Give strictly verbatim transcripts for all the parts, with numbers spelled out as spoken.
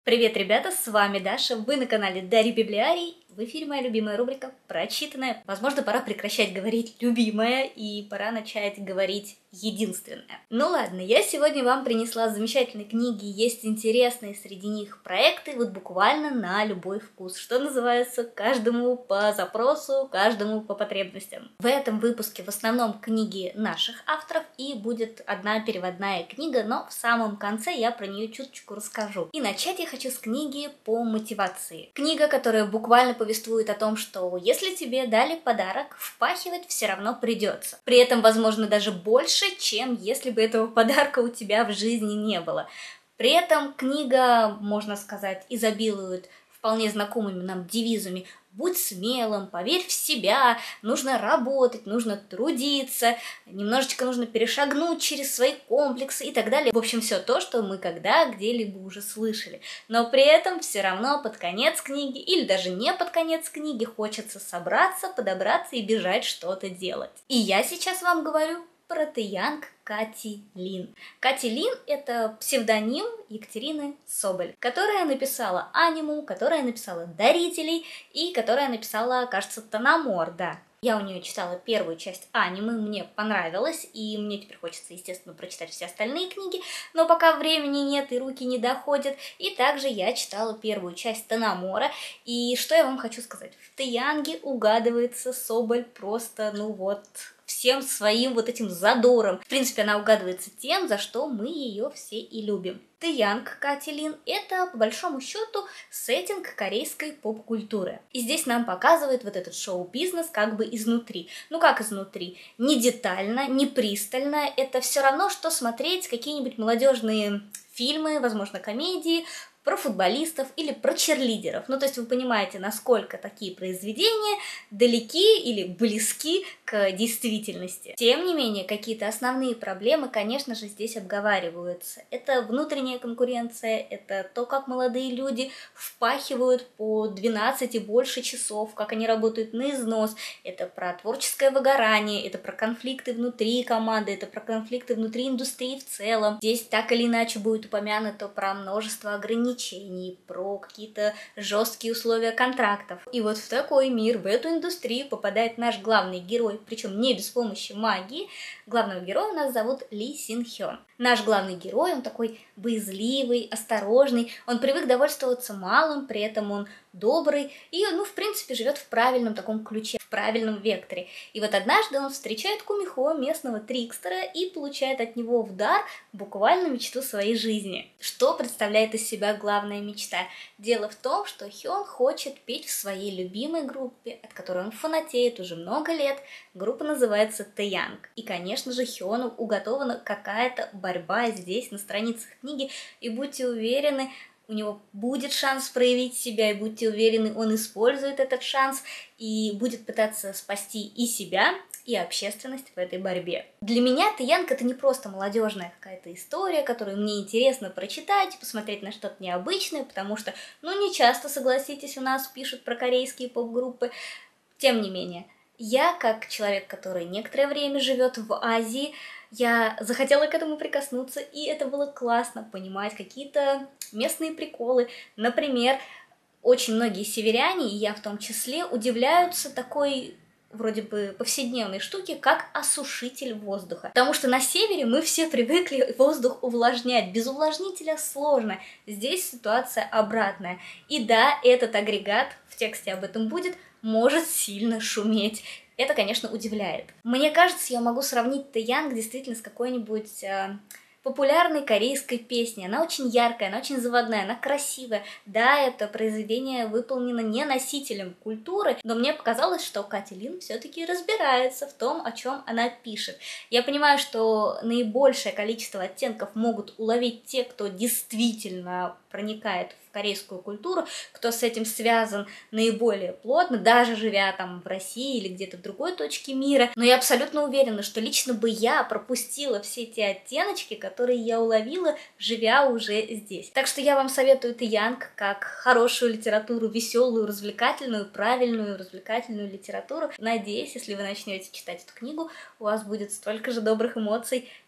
Привет, ребята, с вами Даша, вы на канале Дарья Библиарий. В эфире моя любимая рубрика «Прочитанная». Возможно, пора прекращать говорить «любимая» и пора начать говорить «единственная». Ну ладно, я сегодня вам принесла замечательные книги, есть интересные среди них проекты, вот буквально на любой вкус, что называется, каждому по запросу, каждому по потребностям. В этом выпуске в основном книги наших авторов и будет одна переводная книга, но в самом конце я про нее чуточку расскажу. И начать я хочу с книги по мотивации. Книга, которая буквально повествует о том, что если тебе дали подарок, впахивать все равно придется. При этом, возможно, даже больше, чем если бы этого подарка у тебя в жизни не было. При этом книга, можно сказать, изобилует вполне знакомыми нам девизами: будь смелым, поверь в себя, нужно работать, нужно трудиться, немножечко нужно перешагнуть через свои комплексы и так далее. В общем, все то, что мы когда где-либо уже слышали. Но при этом все равно под конец книги, или даже не под конец книги, хочется собраться, подобраться и бежать что-то делать. И я сейчас вам говорю про Тэянг Кати Лин. Кати Лин — это псевдоним Екатерины Соболь, которая написала «Аниму», которая написала «Дарителей» и которая написала, кажется, «Тономор», да. Я у нее читала первую часть «Анимы», мне понравилось, и мне теперь хочется, естественно, прочитать все остальные книги, но пока времени нет и руки не доходят. И также я читала первую часть «Тономора», и что я вам хочу сказать? В Тэянге угадывается Соболь просто, ну вот, всем своим вот этим задором. В принципе, она угадывается тем, за что мы ее все и любим. Тэянг Кати Лин — это, по большому счету, сеттинг корейской поп-культуры. И здесь нам показывают вот этот шоу-бизнес как бы изнутри. Ну как изнутри? Не детально, не пристально. Это все равно, что смотреть какие-нибудь молодежные фильмы, возможно, комедии, про футболистов или про черлидеров. Ну, то есть вы понимаете, насколько такие произведения далеки или близки к действительности. Тем не менее, какие-то основные проблемы, конечно же, здесь обговариваются. Это внутренняя конкуренция, это то, как молодые люди впахивают по двенадцать и больше часов, как они работают на износ. Это про творческое выгорание, это про конфликты внутри команды, это про конфликты внутри индустрии в целом. Здесь так или иначе будет упомянуто про множество ограничений, про какие-то жесткие условия контрактов. И вот в такой мир, в эту индустрию попадает наш главный герой, причем не без помощи магии. Главного героя у нас зовут Ли Син Хён. Наш главный герой, он такой боязливый, осторожный, он привык довольствоваться малым, при этом он добрый и, ну, в принципе, живет в правильном таком ключе, в правильном векторе. И вот однажды он встречает Кумихо, местного трикстера, и получает от него в дар буквально мечту своей жизни. Что представляет из себя главная мечта? Дело в том, что Хён хочет петь в своей любимой группе, от которой он фанатеет уже много лет. Группа называется Тэянг. И, конечно же, Хёну уготована какая-то борьба здесь, на страницах книги, и будьте уверены, у него будет шанс проявить себя, и будьте уверены, он использует этот шанс и будет пытаться спасти и себя, и общественность в этой борьбе. Для меня Тэянг — это не просто молодежная какая-то история, которую мне интересно прочитать, посмотреть на что-то необычное, потому что, ну, не часто, согласитесь, у нас пишут про корейские поп-группы. Тем не менее, я, как человек, который некоторое время живет в Азии, я захотела к этому прикоснуться, и это было классно понимать какие-то местные приколы. Например, очень многие северяне, и я в том числе, удивляются такой вроде бы повседневной штуке, как осушитель воздуха. Потому что на севере мы все привыкли воздух увлажнять. Без увлажнителя сложно. Здесь ситуация обратная. И да, этот агрегат, в тексте об этом будет, может сильно шуметь. Это, конечно, удивляет. Мне кажется, я могу сравнить Тэянг действительно с какой-нибудь э, популярной корейской песней. Она очень яркая, она очень заводная, она красивая. Да, это произведение выполнено не носителем культуры, но мне показалось, что Кати Лин все-таки разбирается в том, о чем она пишет. Я понимаю, что наибольшее количество оттенков могут уловить те, кто действительно проникает в корейскую культуру, кто с этим связан наиболее плотно, даже живя там в России или где-то в другой точке мира. Но я абсолютно уверена, что лично бы я пропустила все те оттеночки, которые я уловила, живя уже здесь. Так что я вам советую Тэянг как хорошую литературу, веселую, развлекательную, правильную, развлекательную литературу. Надеюсь, если вы начнете читать эту книгу, у вас будет столько же добрых эмоций,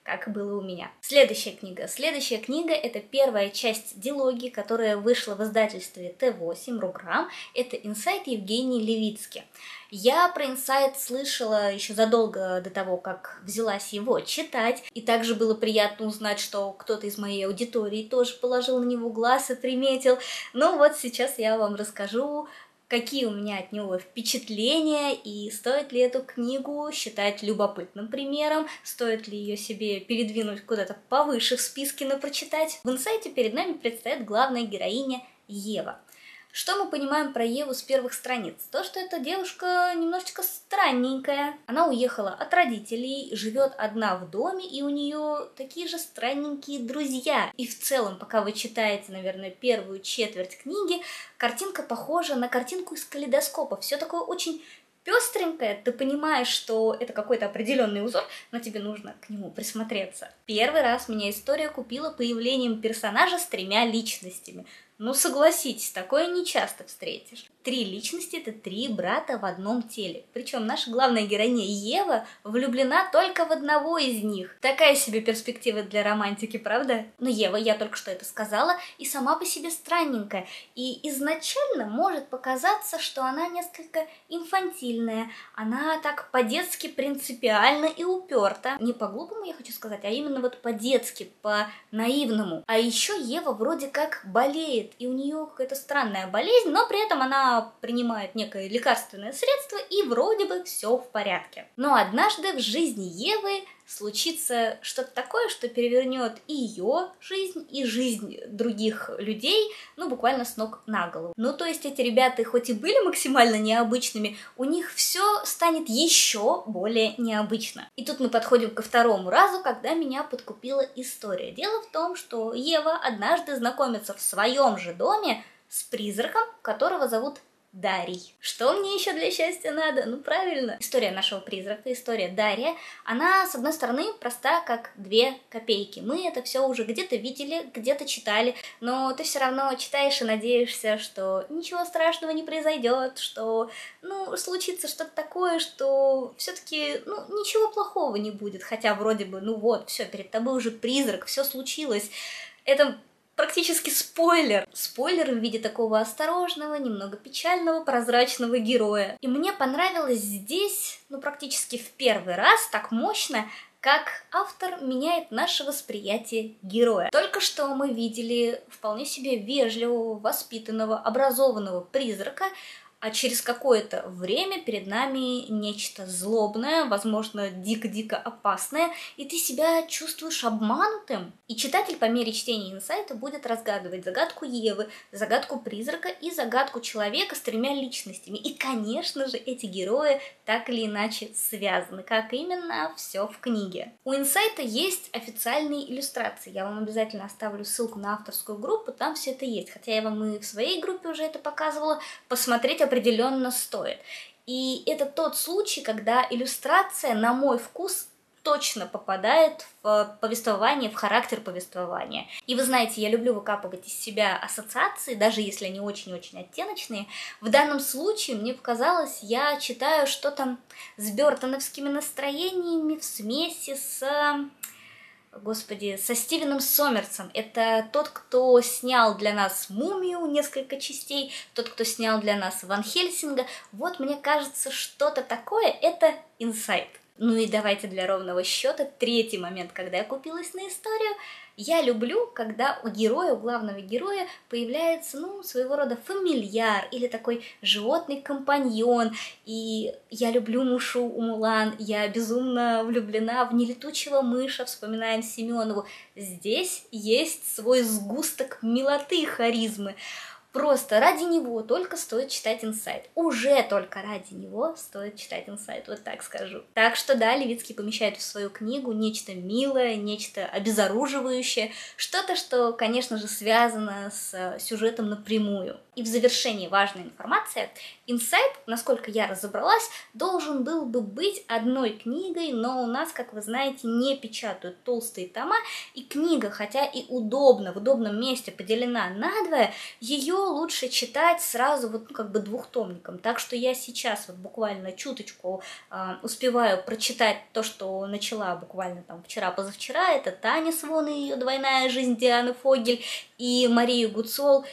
как было у меня. Следующая книга. Следующая книга — это первая часть дилогии, которая вышла в издательстве Т восемь, Руграм. Это «Инсайт» Евгений Левицки. Я про «Инсайт» слышала еще задолго до того, как взялась его читать, и также было приятно узнать, что кто-то из моей аудитории тоже положил на него глаз и приметил. Но вот сейчас я вам расскажу, какие у меня от него впечатления, и стоит ли эту книгу считать любопытным примером, стоит ли ее себе передвинуть куда-то повыше в списке на прочитать. В «Инсайте» перед нами предстоит главная героиня Ева. Что мы понимаем про Еву с первых страниц? То, что эта девушка немножечко странненькая. Она уехала от родителей, живет одна в доме, и у нее такие же странненькие друзья. И в целом, пока вы читаете, наверное, первую четверть книги, картинка похожа на картинку из калейдоскопа. Все такое очень пестренькое, ты понимаешь, что это какой-то определенный узор, но тебе нужно к нему присмотреться. Первый раз меня история купила появлением персонажа с тремя личностями. Ну, согласитесь, такое не часто встретишь. Три личности — это три брата в одном теле. Причем наша главная героиня Ева влюблена только в одного из них. Такая себе перспектива для романтики, правда? Но Ева, я только что это сказала, и сама по себе странненькая. И изначально может показаться, что она несколько инфантильная. Она так по-детски принципиальна и уперта. Не по-глупому, я хочу сказать, а именно вот по-детски, по-наивному. А еще Ева вроде как болеет, и у нее какая-то странная болезнь, но при этом она принимает некое лекарственное средство, и вроде бы все в порядке. Но однажды в жизни Евы случится что-то такое, что перевернет и ее жизнь, и жизнь других людей, ну, буквально с ног на голову. Ну, то есть эти ребята, хоть и были максимально необычными, у них все станет еще более необычно. И тут мы подходим ко второму разу, когда меня подкупила история. Дело в том, что Ева однажды знакомится в своем же доме с призраком, которого зовут Дарий. Что мне еще для счастья надо? Ну, правильно. История нашего призрака, история Дария, она, с одной стороны, проста, как две копейки. Мы это все уже где-то видели, где-то читали, но ты все равно читаешь и надеешься, что ничего страшного не произойдет, что, ну, случится что-то такое, что все-таки, ну, ничего плохого не будет. Хотя вроде бы, ну вот, все, перед тобой уже призрак, все случилось. Это практически спойлер. Спойлер в виде такого осторожного, немного печального, прозрачного героя. И мне понравилось здесь, ну, практически в первый раз, так мощно, как автор меняет наше восприятие героя. Только что мы видели вполне себе вежливого, воспитанного, образованного призрака, а через какое-то время перед нами нечто злобное, возможно, дико-дико опасное, и ты себя чувствуешь обманутым. И читатель по мере чтения «Инсайта» будет разгадывать загадку Евы, загадку призрака и загадку человека с тремя личностями. И, конечно же, эти герои так или иначе связаны. Как именно, все в книге. У «Инсайта» есть официальные иллюстрации. Я вам обязательно оставлю ссылку на авторскую группу, там все это есть. Хотя я вам и в своей группе уже это показывала. Посмотреть определенно стоит. И это тот случай, когда иллюстрация, на мой вкус, точно попадает в повествование, в характер повествования. И вы знаете, я люблю выкапывать из себя ассоциации, даже если они очень-очень оттеночные. В данном случае, мне показалось, я читаю что-то с бёртоновскими настроениями в смеси с... Господи, со Стивеном Сомерсом. Это тот, кто снял для нас «Мумию» несколько частей, тот, кто снял для нас «Ван Хельсинга». Вот, мне кажется, что-то такое — это «Инсайт». Ну и давайте для ровного счета третий момент, когда я купилась на историю. Я люблю, когда у героя, у главного героя появляется, ну, своего рода фамильяр или такой животный компаньон. И я люблю Мушу Умулан, я безумно влюблена в нелетучего мыша, вспоминаем Семенову. Здесь есть свой сгусток милоты и харизмы. Просто ради него только стоит читать «Инсайт». Уже только ради него стоит читать «Инсайт», вот так скажу. Так что да, Левицкий помещает в свою книгу нечто милое, нечто обезоруживающее, что-то, что, конечно же, связано с сюжетом напрямую. И в завершении важная информация. «Инсайт», насколько я разобралась, должен был бы быть одной книгой, но у нас, как вы знаете, не печатают толстые тома, и книга, хотя и удобно, в удобном месте поделена надвое, ее лучше читать сразу вот ну, как бы двухтомником. Так что я сейчас вот буквально чуточку э, успеваю прочитать то, что начала буквально там вчера-позавчера. Это Таня Свон и ее «Двойная жизнь» Дианы Фогель, и Марию Гуцол,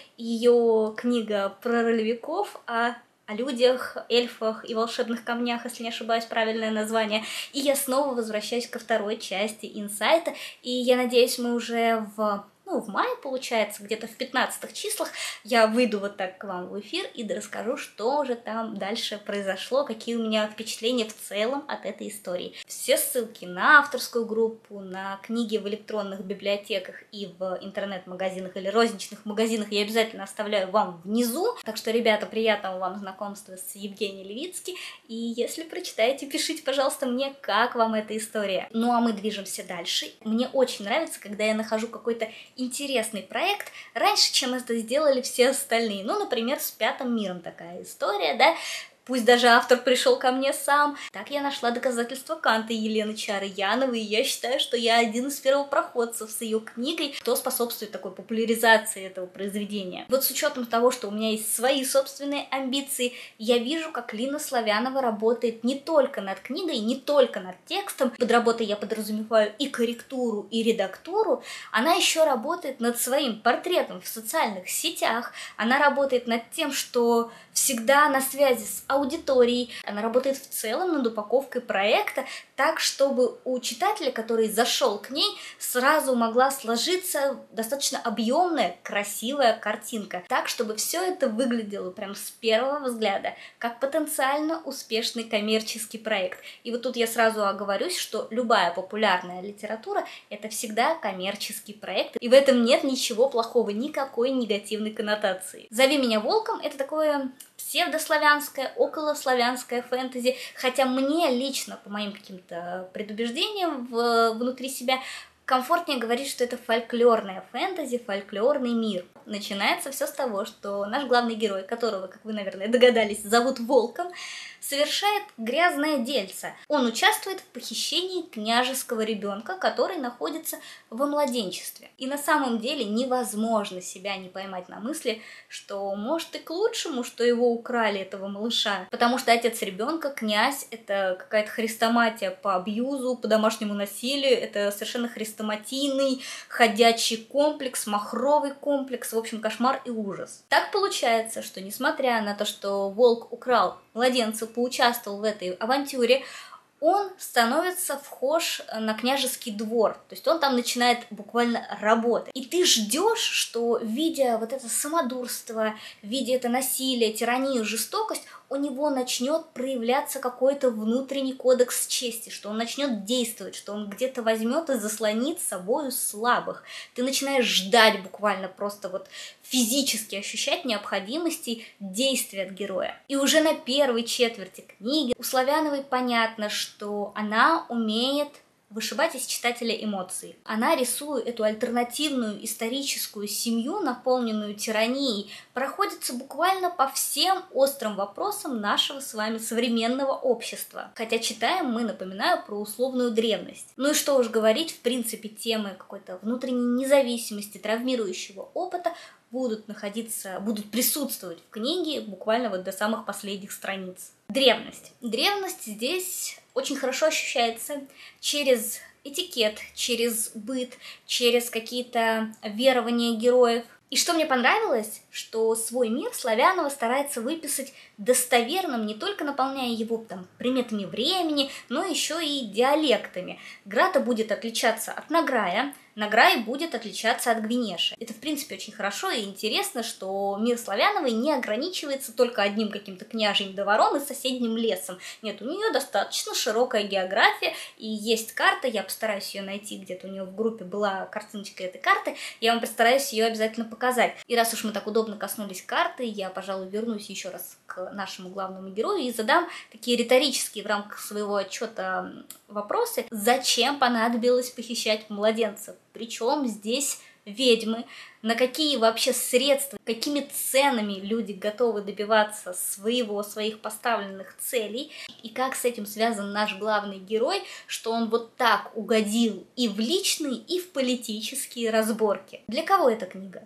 ее книга про ролевиков, о о людях, эльфах и волшебных камнях, если не ошибаюсь, правильное название. И я снова возвращаюсь ко второй части «Инсайта», и я надеюсь, мы уже в... ну, в мае, получается, где-то в пятнадцатых числах я выйду вот так к вам в эфир и расскажу, что же там дальше произошло, какие у меня впечатления в целом от этой истории. Все ссылки на авторскую группу, на книги в электронных библиотеках и в интернет-магазинах или розничных магазинах я обязательно оставляю вам внизу. Так что, ребята, приятного вам знакомства с Евгенией Левицки. И если прочитаете, пишите, пожалуйста, мне, как вам эта история. Ну, а мы движемся дальше. Мне очень нравится, когда я нахожу какой-то интересный проект раньше, чем это сделали все остальные. Ну, например, с «Пятым миром» такая история, да? Пусть даже автор пришел ко мне сам. Так я нашла доказательства Канта Елены Чары-Яновой, и я считаю, что я один из первопроходцев с ее книгой, кто способствует такой популяризации этого произведения. Вот с учетом того, что у меня есть свои собственные амбиции, я вижу, как Лина Славянова работает не только над книгой, не только над текстом. Под работой я подразумеваю и корректуру, и редактуру. Она еще работает над своим портретом в социальных сетях. Она работает над тем, что всегда на связи с аудиторией. Она работает в целом над упаковкой проекта так, чтобы у читателя, который зашел к ней, сразу могла сложиться достаточно объемная, красивая картинка. Так, чтобы все это выглядело прям с первого взгляда, как потенциально успешный коммерческий проект. И вот тут я сразу оговорюсь, что любая популярная литература — это всегда коммерческий проект, и в этом нет ничего плохого, никакой негативной коннотации. «Зови меня волком» — это такое псевдославянское, околославянское фэнтези, хотя мне лично, по моим каким-то предубеждениям в, внутри себя, комфортнее говорить, что это фольклорное фэнтези, фольклорный мир. Начинается все с того, что наш главный герой, которого, как вы, наверное, догадались, зовут Волком, совершает грязное дельце. Он участвует в похищении княжеского ребенка, который находится во младенчестве. И на самом деле невозможно себя не поймать на мысли, что может и к лучшему, что его украли, этого малыша. Потому что отец ребенка, князь, это какая-то хрестоматия по абьюзу, по домашнему насилию, это совершенно хрестоматийный ходячий комплекс, махровый комплекс, в общем, кошмар и ужас. Так получается, что несмотря на то, что Волк украл младенца, поучаствовал в этой авантюре, он становится вхож на княжеский двор. То есть он там начинает буквально работать. И ты ждешь, что, видя вот это самодурство, видя это насилие, тиранию, жестокость, у него начнет проявляться какой-то внутренний кодекс чести, что он начнет действовать, что он где-то возьмет и заслонит собою слабых. Ты начинаешь ждать буквально, просто вот физически ощущать необходимости действия от героя. И уже на первой четверти книги у Славяновой понятно, что она умеет вышибать из читателя эмоции. Она, рисуя эту альтернативную историческую семью, наполненную тиранией, проходится буквально по всем острым вопросам нашего с вами современного общества. Хотя читаем мы, напоминаю, про условную древность. Ну и что уж говорить, в принципе, темы какой-то внутренней независимости, травмирующего опыта будут находиться, будут присутствовать в книге буквально вот до самых последних страниц. Древность. Древность здесь очень хорошо ощущается через этикет, через быт, через какие-то верования героев. И что мне понравилось, что свой мир Славянова старается выписать достоверным, не только наполняя его там приметами времени, но еще и диалектами. Грата будет отличаться от Награя, Награй будет отличаться от Гвинеши. Это, в принципе, очень хорошо и интересно, что мир Славяновой не ограничивается только одним каким-то княжьим двором и соседним лесом. Нет, у нее достаточно широкая география, и есть карта, я постараюсь ее найти, где-то у нее в группе была картиночка этой карты, я вам постараюсь ее обязательно показать. И раз уж мы так удобно коснулись карты, я, пожалуй, вернусь еще раз к нашему главному герою и задам такие риторические в рамках своего отчета вопросы. Зачем понадобилось похищать младенцев? Причем здесь ведьмы? На какие вообще средства, какими ценами люди готовы добиваться своего, своих поставленных целей? И как с этим связан наш главный герой, что он вот так угодил и в личные, и в политические разборки? Для кого эта книга?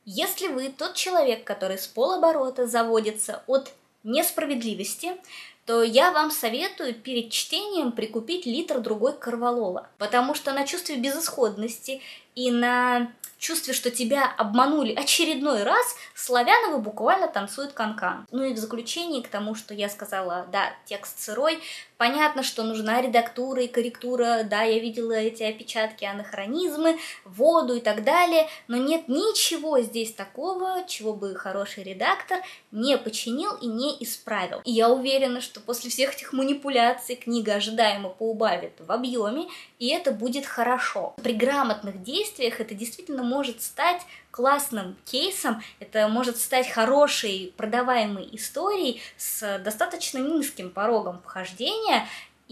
Если вы тот человек, который с полоборота заводится от несправедливости, то я вам советую перед чтением прикупить литр другой корвалола, потому что на чувстве безысходности и на чувстве, что тебя обманули очередной раз, Славяновы буквально танцуют канкан. Ну и в заключении к тому, что я сказала, да, текст сырой, понятно, что нужна редактура и корректура, да, я видела эти опечатки, анахронизмы, воду и так далее, но нет ничего здесь такого, чего бы хороший редактор не починил и не исправил. И я уверена, что после всех этих манипуляций книга ожидаемо поубавит в объеме, и это будет хорошо. При грамотных действиях это действительно может стать классным кейсом, это может стать хорошей продаваемой историей с достаточно низким порогом вхождения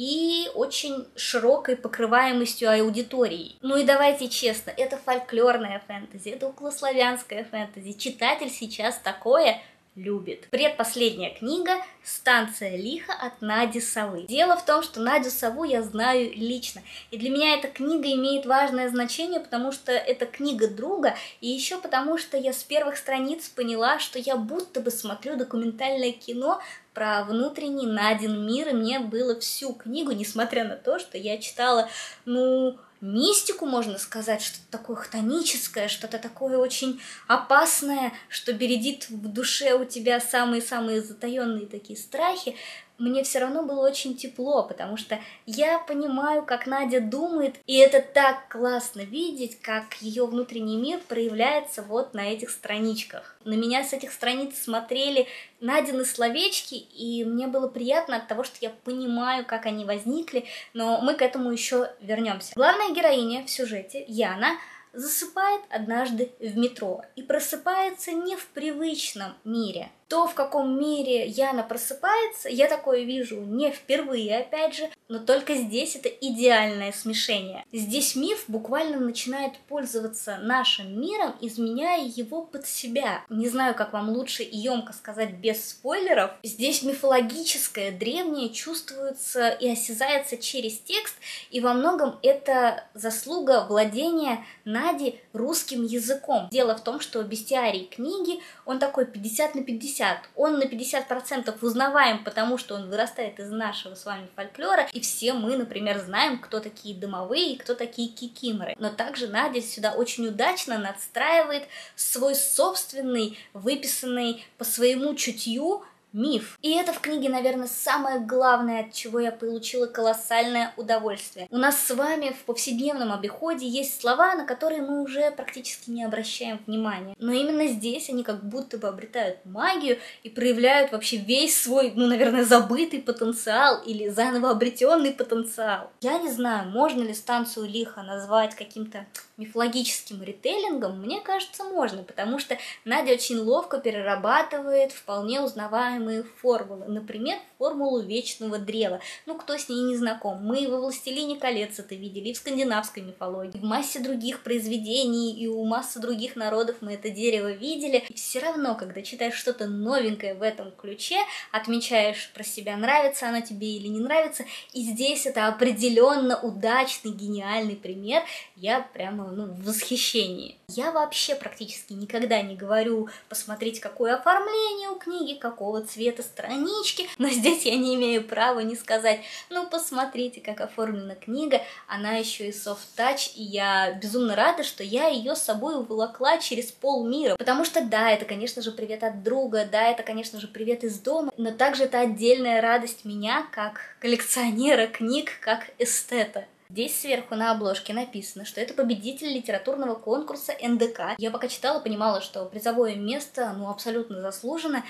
и очень широкой покрываемостью аудитории. Ну и давайте честно, это фольклорная фэнтези, это околославянская фэнтези, читатель сейчас такое любит. Предпоследняя книга «Станция лиха» от Нади Совы. Дело в том, что Надю Сову я знаю лично, и для меня эта книга имеет важное значение, потому что это книга друга, и еще потому что я с первых страниц поняла, что я будто бы смотрю документальное кино про внутренний Надин мир, и мне было всю книгу, несмотря на то, что я читала, ну... мистику, можно сказать, что-то такое хтоническое, что-то такое очень опасное, что бередит в душе у тебя самые-самые затаенные такие страхи, мне все равно было очень тепло, потому что я понимаю, как Надя думает, и это так классно видеть, как ее внутренний мир проявляется вот на этих страничках. На меня с этих страниц смотрели Надины словечки, и мне было приятно от того, что я понимаю, как они возникли, но мы к этому еще вернемся. Главная героиня в сюжете, Яна, засыпает однажды в метро и просыпается не в привычном мире. То, в каком мире Яна просыпается, я такое вижу не впервые, опять же, но только здесь это идеальное смешение. Здесь миф буквально начинает пользоваться нашим миром, изменяя его под себя. Не знаю, как вам лучше и емко сказать без спойлеров. Здесь мифологическое, древнее чувствуется и осязается через текст, и во многом это заслуга владения Нади русским языком. Дело в том, что бестиарий книги, он такой пятьдесят на пятьдесят. Он на пятьдесят процентов узнаваем, потому что он вырастает из нашего с вами фольклора, и все мы, например, знаем, кто такие домовые и кто такие кикиморы. Но также Надя сюда очень удачно надстраивает свой собственный, выписанный по своему чутью миф. И это в книге, наверное, самое главное, от чего я получила колоссальное удовольствие. У нас с вами в повседневном обиходе есть слова, на которые мы уже практически не обращаем внимания. Но именно здесь они как будто бы обретают магию и проявляют вообще весь свой, ну, наверное, забытый потенциал или заново обретенный потенциал. Я не знаю, можно ли станцию лиха назвать каким-то мифологическим ритейлингом. Мне кажется, можно, потому что Надя очень ловко перерабатывает вполне узнаваемые формулы. Например, формулу вечного древа. Ну, кто с ней не знаком? Мы во «Властелине колец» это видели, и в скандинавской мифологии, и в массе других произведений, и у массы других народов мы это дерево видели. И все равно, когда читаешь что-то новенькое в этом ключе, отмечаешь про себя, нравится оно тебе или не нравится, и здесь это определенно удачный, гениальный пример. Я прямо, ну, в восхищении. Я вообще практически никогда не говорю посмотреть, какое оформление у книги, какого цвета странички, но здесь я не имею права не сказать, ну посмотрите, как оформлена книга, она еще и софт-тач, и я безумно рада, что я ее с собой уволокла через полмира, потому что да, это, конечно же, привет от друга, да, это, конечно же, привет из дома, но также это отдельная радость меня, как коллекционера книг, как эстета. Здесь сверху на обложке написано, что это победитель литературного конкурса эн дэ ка. Я пока читала, понимала, что призовое место, ну, абсолютно заслужено.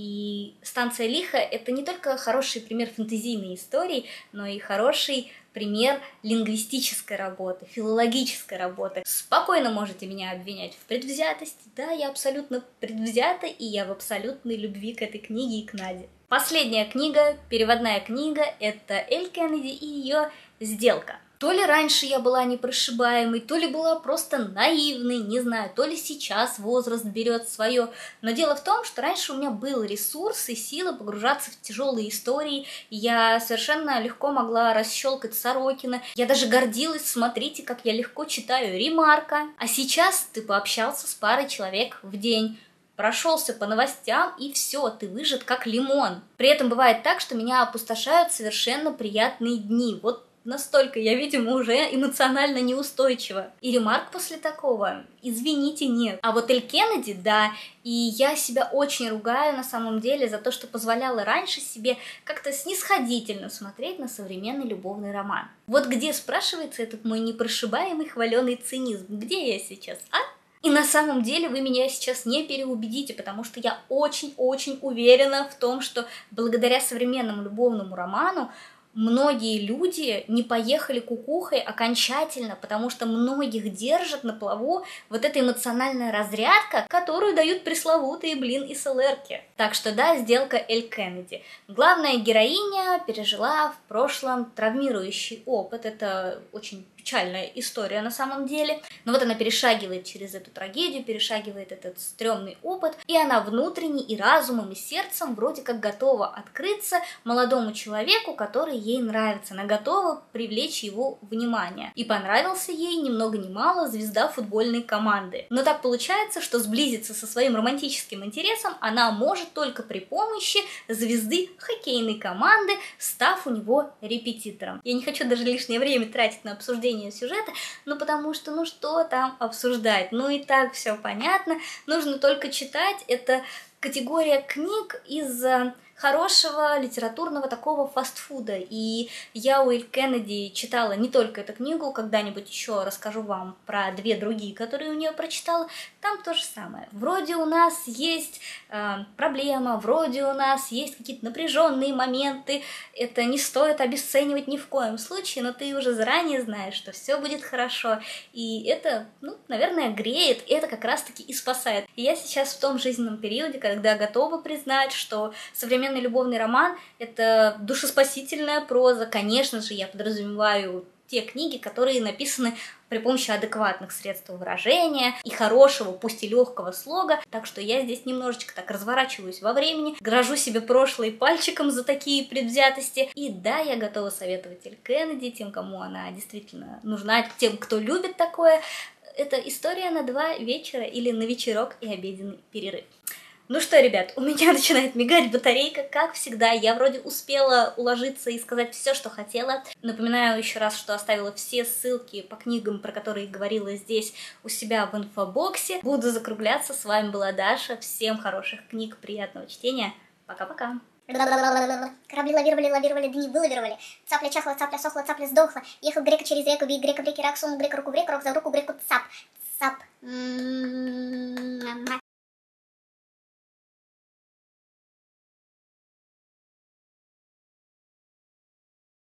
И «Станция лиха» — это не только хороший пример фэнтезийной истории, но и хороший пример лингвистической работы, филологической работы. Спокойно можете меня обвинять в предвзятости. Да, я абсолютно предвзята, и я в абсолютной любви к этой книге и к Наде. Последняя книга, переводная книга, это Эль Кеннеди и ее «Сделка». То ли раньше я была непрошибаемой, то ли была просто наивной, не знаю, то ли сейчас возраст берет свое. Но дело в том, что раньше у меня был ресурс и сила погружаться в тяжелые истории. Я совершенно легко могла расщелкать Сорокина. Я даже гордилась, смотрите, как я легко читаю Ремарка. А сейчас ты пообщался с парой человек в день, прошелся по новостям, и все, ты выжат как лимон. При этом бывает так, что меня опустошают совершенно приятные дни. Вот настолько я, видимо, уже эмоционально неустойчива. И Ремарк после такого, извините, нет. А вот Эль Кеннеди, да, и я себя очень ругаю на самом деле за то, что позволяла раньше себе как-то снисходительно смотреть на современный любовный роман. Вот где, спрашивается, этот мой непрошибаемый хваленый цинизм? Где я сейчас, а? И на самом деле вы меня сейчас не переубедите, потому что я очень-очень уверена в том, что благодаря современному любовному роману многие люди не поехали кукухой окончательно, потому что многих держит на плаву вот эта эмоциональная разрядка, которую дают пресловутые блин и селерки. Так что да, сделка Эль Кеннеди. Главная героиня пережила в прошлом травмирующий опыт. Это очень печальная история на самом деле. Но вот она перешагивает через эту трагедию, перешагивает этот стрёмный опыт, и она внутренне и разумом, и сердцем вроде как готова открыться молодому человеку, который ей нравится. Она готова привлечь его внимание. И понравился ей ни много ни мало звезда футбольной команды. Но так получается, что сблизиться со своим романтическим интересом она может только при помощи звезды хоккейной команды, став у него репетитором. Я не хочу даже лишнее время тратить на обсуждение сюжета, ну потому что, ну что там обсуждать, ну и так все понятно, нужно только читать. Это категория книг из хорошего литературного такого фастфуда, и я у Эль Кеннеди читала не только эту книгу, когда-нибудь еще расскажу вам про две другие, которые у нее прочитала, там то же самое. Вроде у нас есть э, проблема, вроде у нас есть какие-то напряженные моменты, это не стоит обесценивать ни в коем случае, но ты уже заранее знаешь, что все будет хорошо, и это, ну, наверное, греет, и это как раз-таки и спасает. И я сейчас в том жизненном периоде, когда готова признать, что современный любовный роман — это душеспасительная проза. Конечно же, я подразумеваю те книги, которые написаны при помощи адекватных средств выражения и хорошего, пусть и легкого слога. Так что я здесь немножечко так разворачиваюсь во времени, грожу себе прошлое пальчиком за такие предвзятости. И да, я готова советовать Эль Кеннеди тем, кому она действительно нужна, тем, кто любит такое. Это история на два вечера или на вечерок и обеденный перерыв. Ну что, ребят, у меня начинает мигать батарейка, как всегда. Я вроде успела уложиться и сказать все, что хотела. Напоминаю еще раз, что оставила все ссылки по книгам, про которые говорила здесь, у себя в инфобоксе. Буду закругляться. С вами была Даша. Всем хороших книг, приятного чтения. Пока-пока. Корабли лавировали, лавировали, дни вылавировали. Цапля чахла, цапля сохла, цапля сдохла. Ехал грека через реку, бей грека в реке рак, сунул грека руку в реку, рок за руку греку цап. Цап. М-м-м.